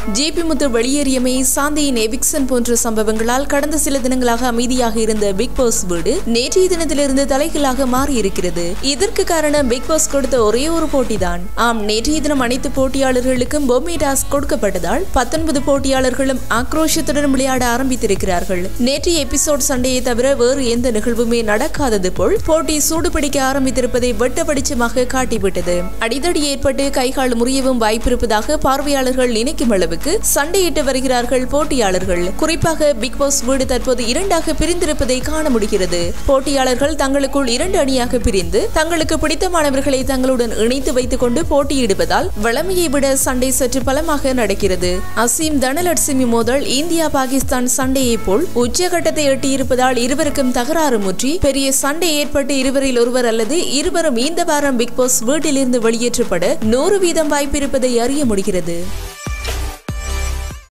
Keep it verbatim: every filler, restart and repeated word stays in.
JP முத்து வெளியேறியமை, சாந்தியின் eviction போன்ற சம்பவங்களால் கடந்த சில தினங்களாக அமைதியாக இருந்த பிக் பாஸ் வீடு நேற்றைய தினத்திலிருந்து தலைகீழாக மாறியிருக்கிறது. இதற்கு காரணம் பிக் பாஸ் கொடுத்த ஒரே ஒரு போட்டிதான். ஆம், நேற்றைய தினம் அனைத்து போட்டியாளர்களுக்கும் பொம்மை டாஸ்க் கொடுக்கப்பட்டதால் பத்தொன்பது போட்டியாளர்களும் ஆக்ரோஷத்துடன் விளையாட ஆரம்பித்திருக்கிறார்கள். நேற்றைய எபிசோட் சண்டையை தவிர வேறு எந்த நிகழ்வுமே நடக்காதது போல் போட்டி சூடுபிடிக்க ஆரம்பித்திருப்பதை வெட்ட வெளிச்சமாக காட்டிவிட்டது. அடிதடி ஏற்பட்டு கைகால் முறியவும் வாய்ப்பிருப்பதாக பார்வையாளர்கள் நினைக்கும் அளவுக்கு சண்டையிட்டு வருகிறார்கள் போட்டியாளர்கள். குறிப்பாக பிக் பாஸ் வீடு தற்போது இரண்டாக பிரிந்திருப்பதை காண முடிகிறது. போட்டியாளர்கள் தங்களுக்குள் இரண்டு அணியாக பிரிந்து தங்களுக்கு பிடித்தமானவர்களை தங்களுடன் இணைத்து வைத்துக் கொண்டு போட்டியிடுவதால் வளமையை விட சண்டை சற்று பலமாக நடக்கிறது. அசீம் தனலட்சுமி மோதல் இந்தியா பாகிஸ்தான் சண்டையை போல் உச்சகட்டத்தை எட்டியிருப்பதால் இருவருக்கும் தகராறு முற்றி பெரிய சண்டை ஏற்பட்டு இருவரில் ஒருவர் அல்லது இருவரும் இந்த வாரம் பிக் பாஸ் வீட்டிலிருந்து வெளியேற்றப்பட நூறு வீதம் வாய்ப்பிருப்பதை அறிய முடிகிறது.